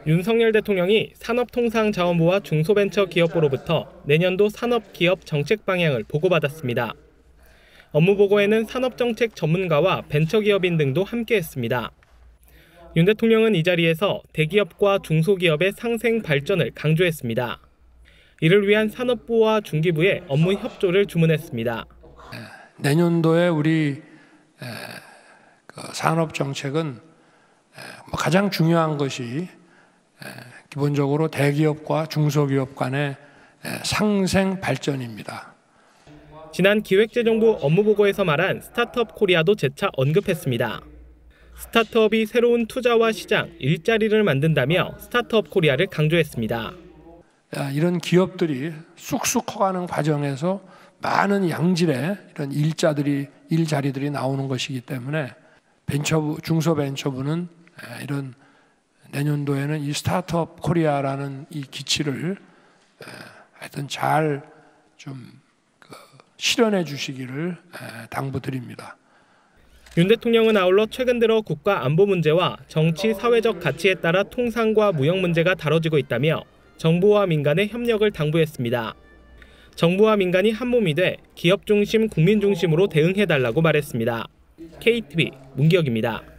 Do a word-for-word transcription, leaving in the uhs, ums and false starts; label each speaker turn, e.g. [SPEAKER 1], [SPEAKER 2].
[SPEAKER 1] 윤석열 대통령이 산업통상자원부와 중소벤처기업부로부터 내년도 산업기업 정책 방향을 보고받았습니다. 업무 보고에는 산업정책 전문가와 벤처기업인 등도 함께했습니다. 윤 대통령은 이 자리에서 대기업과 중소기업의 상생 발전을 강조했습니다. 이를 위한 산업부와 중기부의 업무 협조를 주문했습니다.
[SPEAKER 2] 내년도에 우리 산업정책은 가장 중요한 것이 기본적으로 대기업과 중소기업 간의 상생 발전입니다.
[SPEAKER 1] 지난 기획재정부 업무보고에서 말한 스타트업 코리아도 재차 언급했습니다. 스타트업이 새로운 투자와 시장, 일자리를 만든다며 스타트업 코리아를 강조했습니다.
[SPEAKER 2] 이런 기업들이 쑥쑥 커가는 과정에서 많은 양질의 이런 일자들이, 일자리들이 나오는 것이기 때문에 벤처부, 중소벤처부는 이런 내년도에는 이 스타트업 코리아라는 이 기치를 하여튼 잘 좀 실현해 주시기를 당부드립니다.
[SPEAKER 1] 윤 대통령은 아울러 최근 들어 국가 안보 문제와 정치, 사회적 가치에 따라 통상과 무역 문제가 다뤄지고 있다며 정부와 민간의 협력을 당부했습니다. 정부와 민간이 한몸이 돼 기업 중심, 국민 중심으로 대응해달라고 말했습니다. 케이티비 문기혁입니다.